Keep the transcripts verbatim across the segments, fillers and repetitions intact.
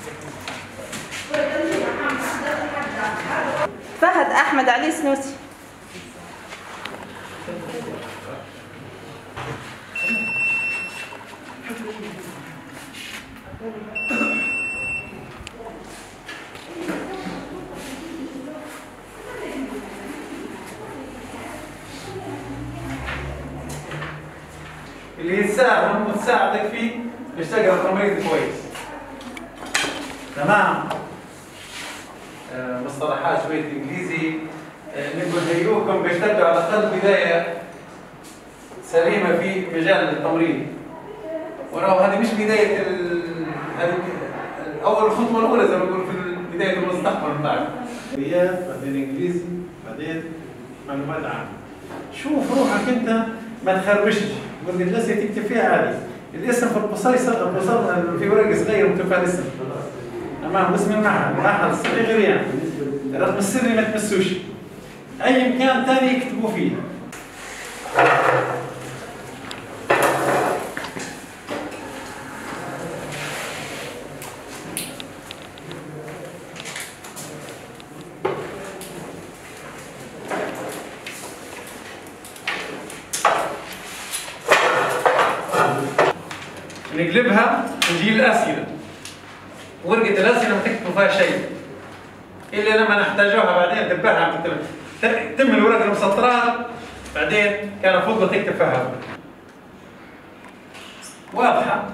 فهد أحمد علي سنوسي. اللي يتساهم وتساعدك فيه باش تقرا التمريض كويس. تمام. آه مصطلحات شويه انجليزي. آه نقول هيئوكم باش تبدأوا على الاقل بدايه سليمه في مجال التمريض. وراه هذه مش بدايه ال... هذه اول الخطوه الاولى زي ما نقول في بدايه المستقبل من بعد. رياض بعدين انجليزي بعدين معلومات عامه. شوف روحك انت ما تخربشش، قول الجلسه تكتب فيها عادي، الاسم في القصيصه القصر في ورقه صغيره مكتوب فيها الاسم. تمام، اسم المعهد، معهد الصغير غريان، الرقم السري ما تمسوش. اي مكان ثاني يكتبوا فيه. نقلبها نجي الاسئله. ورقه الاسئله ما تكتبوا فيها شيء الا لما نحتاجوها بعدين تبعها تم الورقه المسطره بعدين كان المفروض تكتب فيها. واضحه؟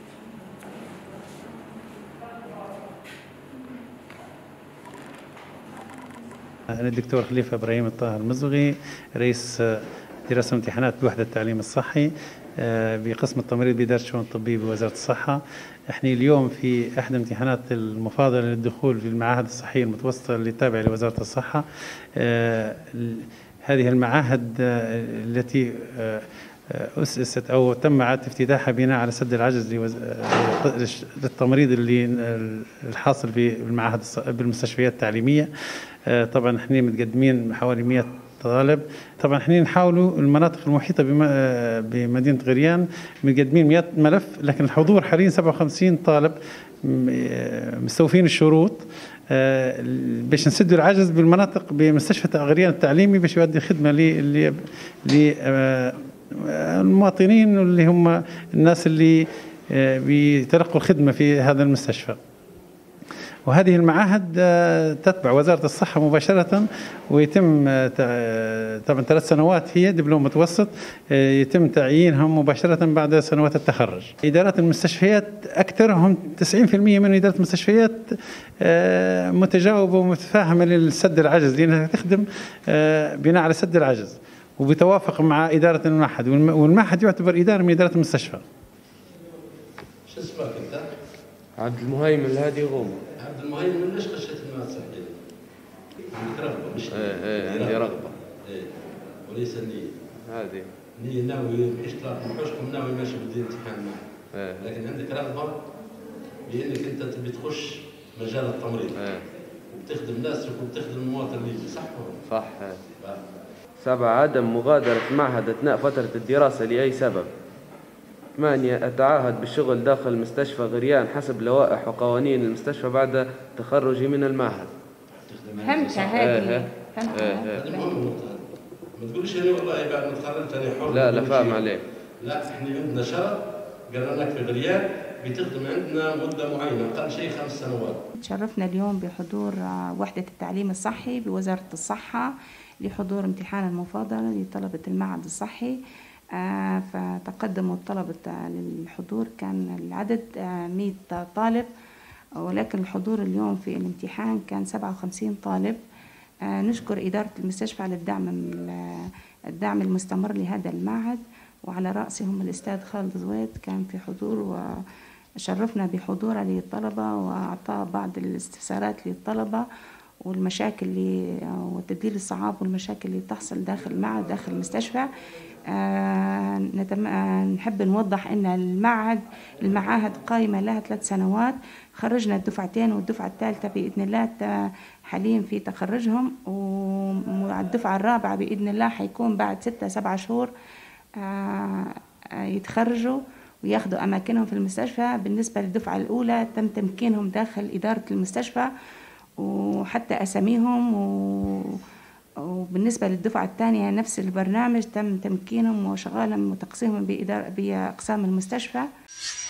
أنا الدكتور خليفة إبراهيم الطاهر المزغي، رئيس دراسة وامتحانات بوحدة التعليم الصحي بقسم التمريض بإدارة الشؤون الطبية بوزارة الصحة. احنا اليوم في احدى امتحانات المفاضله للدخول في المعاهد الصحيه المتوسطه اللي تابعه لوزاره الصحه. آه هذه المعاهد آه التي آه أسست أو تم إعادة افتتاحها بناء على سد العجز للتمريض اللي الحاصل في المعاهد بالمستشفيات التعليمية. آه طبعا احنا متقدمين حوالي مئة طالب. طبعا احنا نحاولوا المناطق المحيطه بمدينه غريان مقدمين مئة ملف، لكن الحضور حاليا سبعة وخمسين طالب مستوفين الشروط باش نسدوا العجز بالمناطق بمستشفى غريان التعليمي باش يؤدي خدمه للمواطنين اللي هم الناس اللي بيتلقوا الخدمه في هذا المستشفى. وهذه المعاهد تتبع وزارة الصحة مباشرة، ويتم طبعا ثلاث سنوات هي دبلوم متوسط يتم تعيينهم مباشرة بعد سنوات التخرج. إدارات المستشفيات أكثرهم تسعين بالمئة من إدارة المستشفيات متجاوبة ومتفاهمة للسد العجز، لأنها تخدم بناء على سد العجز وبتوافق مع إدارة المعهد، والمعهد يعتبر إدارة من إدارة المستشفى. شو اسمك أنت؟ عبد المهيمن الهادي غومة. عبد المهيمن ليش خشيت الماس حقيقة؟ عندك رغبة مش ايه ايه عندي رغبة. ايه وليس نية. هذه. نية ناوي مش طلعت من حوشكم ناوي ماشي بدي امتحان معك. ايه. لكن عندك رغبة بانك انت تبي تخش مجال التمريض. ايه. وبتخدم ناس وبتخدم المواطن اللي صح ولا؟ صح. ايه. سبعة عدم مغادرة معهد اثناء فترة الدراسة لأي سبب. ثمانية أتعاهد بالشغل داخل مستشفى غريان حسب لوائح وقوانين المستشفى بعد تخرجي من المعهد. فهمتها هذه. فهمتها. هذه مهمة. ما تقولش أنا والله بعد ما تخرجت أنا حر. لا لا فاهم عليك. لا احنا عندنا شرط قالوا لك في غريان بتخدم عندنا مدة معينة أقل شيء خمس سنوات. تشرفنا اليوم بحضور وحدة التعليم الصحي بوزارة الصحة لحضور امتحان المفاضلة لطلبة المعهد الصحي. آه فتقدموا الطلبة للحضور، كان العدد آه مئة طالب، ولكن الحضور اليوم في الامتحان كان سبعة وخمسين طالب. آه نشكر إدارة المستشفى على الدعم الدعم المستمر لهذا المعهد، وعلى رأسهم الأستاذ خالد زويد كان في حضور وشرفنا بحضوره للطلبة وأعطى بعض الاستفسارات للطلبة والمشاكل اللي وتبديل الصعاب والمشاكل اللي تحصل داخل المعهد داخل المستشفى. آه نتم... آه نحب نوضح ان المعهد المعاهد قائمه لها ثلاث سنوات، خرجنا الدفعتين والدفعه الثالثه باذن الله حاليا في تخرجهم، والدفعه الرابعه باذن الله حيكون بعد ستة سبعة شهور آه يتخرجوا، وياخدوا أماكنهم في المستشفى. بالنسبة للدفعة الأولى تم تمكينهم داخل إدارة المستشفى وحتى أساميهم، وبالنسبة للدفعة الثانية نفس البرنامج تم تمكينهم وشغالهم وتقسيمهم بأقسام المستشفى.